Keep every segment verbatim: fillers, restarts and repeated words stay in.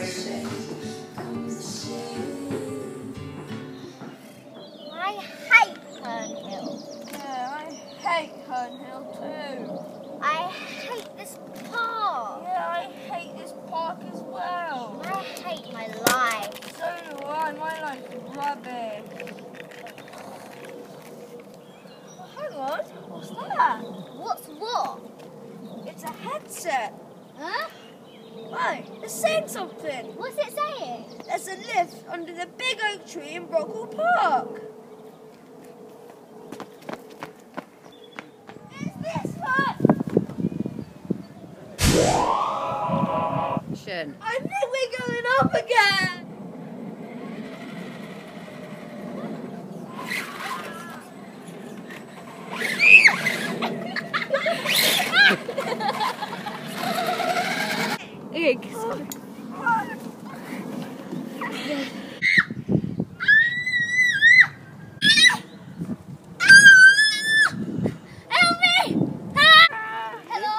I hate Herne Hill. Yeah, I hate Herne Hill too. I hate this park. Yeah, I hate this park as well. I hate my life. So do I. My life is rubbish. Oh, hang on. What's that? What's what? It's a headset. Huh? Right, it's saying something. What's it saying? There's a lift under the big oak tree in Brockwell Park. It's this one. I think we're going up again. Okay, sorry. Help me! Hello?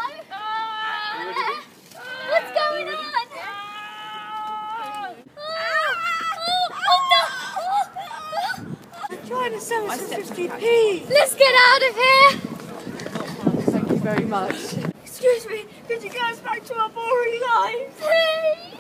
What's going on? Oh no! I'm trying to sell us for fifty p. Let's get out of here! Thank you very much. Excuse me, could you get us back to our boring lives? Please!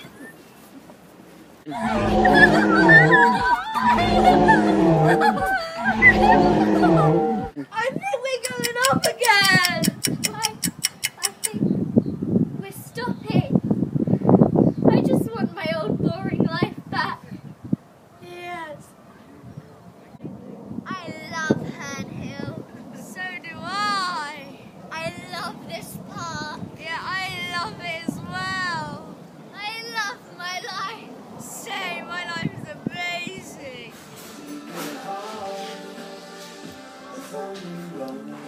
I think we're going up again. I, I think we're stopping. I just want my old boring life back. Yes. I love Herne Hill. So do I. I love this park. Yeah, I love it as well. I love my life. Say, my life is amazing.